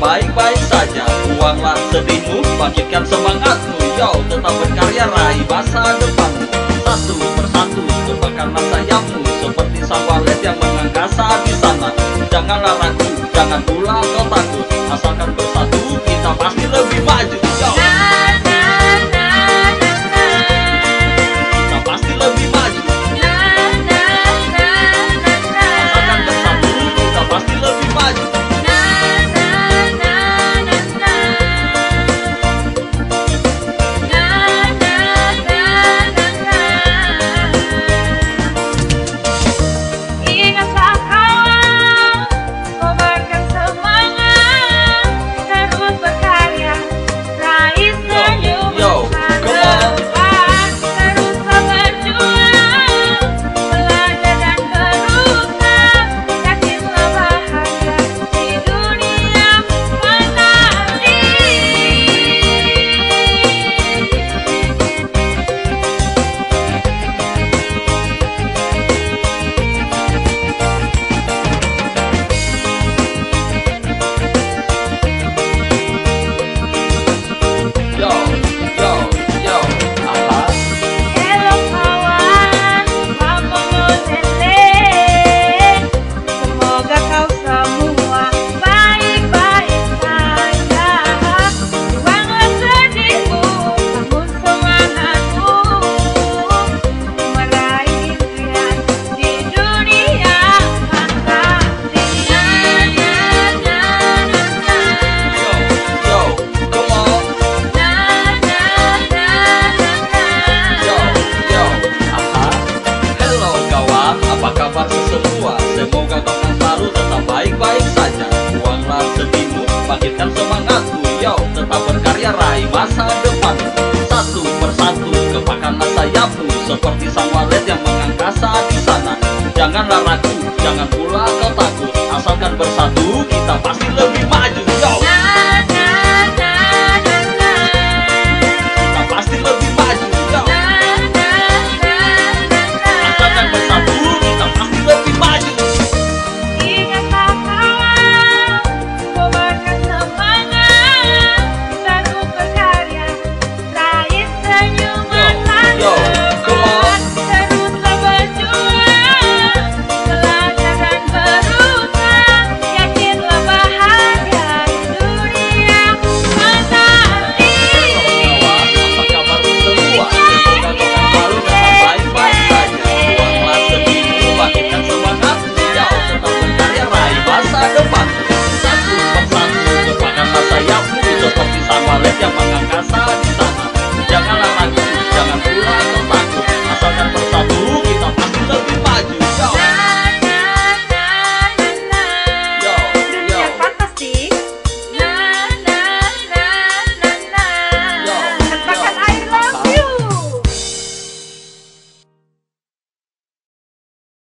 baik-baik saja. Buanglah sedihmu, bangkitkan semangatmu. Yo, tetap berkarya, raih masa depanmu. Satu persatu, kembangkanlah sayapmu seperti sang walet yang mengangkasa di sana. Janganlah ragu, jangan pula kau takut. Asalkan bersatu, kita pasti lebih maju. Yo, kita pasti lebih maju. Asalkan bersatu, kita pasti lebih maju. Semoga kau akan selalu tetap baik-baik saja. Buanglah sedihmu, bangkitkan semangatmu. Yo, tetap berkarya, raih masa depan. Satu persatu, kembangkanlah sayapmu seperti sang walet yang mengangkasa di sana. Janganlah ragu, jangan pula kau takut. Asalkan bersatu, kita pasti lebih maju. Yo, kita pasti lebih maju. Yo, asalkan bersatu, kita pasti lebih maju. Yang mengangkasa di sana. Janganlah ragu, jangan pula